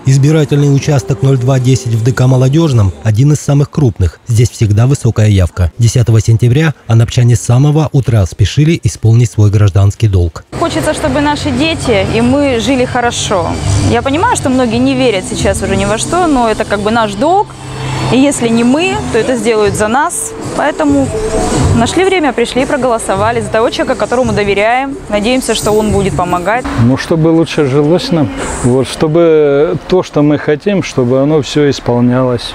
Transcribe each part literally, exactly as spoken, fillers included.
Избирательный участок ноль два десять в ДК «Молодежном» – один из самых крупных. Здесь всегда высокая явка. десятого сентября анапчане с самого утра спешили исполнить свой гражданский долг. Хочется, чтобы наши дети и мы жили хорошо. Я понимаю, что многие не верят сейчас уже ни во что, но это как бы наш долг. И если не мы, то это сделают за нас. Поэтому нашли время, пришли и проголосовали за того человека, которому доверяем. Надеемся, что он будет помогать. Ну, чтобы лучше жилось нам, вот, чтобы то, что мы хотим, чтобы оно все исполнялось.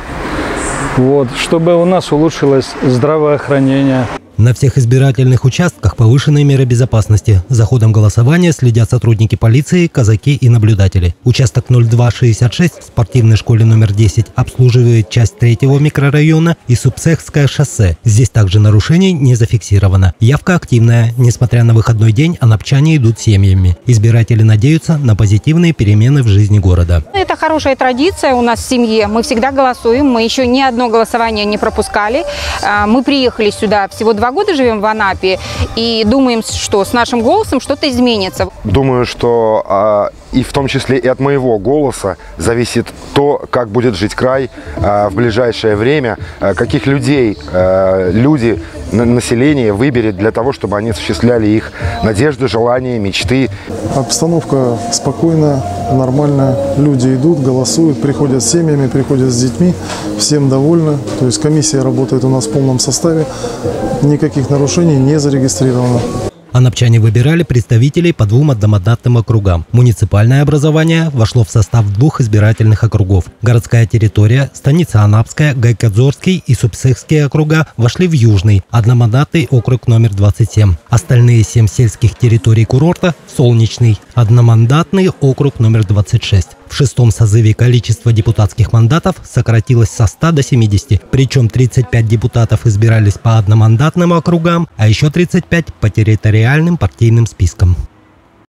Вот, чтобы у нас улучшилось здравоохранение. На всех избирательных участках повышенные меры безопасности. За ходом голосования следят сотрудники полиции, казаки и наблюдатели. Участок ноль два шестьдесят шесть в спортивной школе номер десять обслуживает часть третьего микрорайона и Субсехское шоссе. Здесь также нарушений не зафиксировано. Явка активная. Несмотря на выходной день, анапчане идут семьями. Избиратели надеются на позитивные перемены в жизни города. Это хорошая традиция у нас в семье. Мы всегда голосуем. Мы еще ни одно голосование не пропускали. Мы приехали сюда всего два года, живем в Анапе, и думаем, что с нашим голосом что-то изменится. Думаю, что а, и в том числе и от моего голоса зависит то, как будет жить край а, в ближайшее время, а, каких людей а, люди, население выберет для того, чтобы они осуществляли их надежды, желания, мечты. Обстановка спокойная, нормальная. Люди идут, голосуют, приходят с семьями, приходят с детьми. Всем довольны. То есть комиссия работает у нас в полном составе. Никаких нарушений не зарегистрировано. Анапчане выбирали представителей по двум одномандатным округам. Муниципальное образование вошло в состав двух избирательных округов. Городская территория, станица Анапская, Гайкадзорский и Субсехские округа вошли в Южный, одномандатный округ номер двадцать семь. Остальные семь сельских территорий курорта – Солнечный, одномандатный округ номер двадцать шесть. В шестом созыве количество депутатских мандатов сократилось со ста до семидесяти. Причем тридцать пять депутатов избирались по одномандатным округам, а еще тридцать пять по территориальным партийным спискам.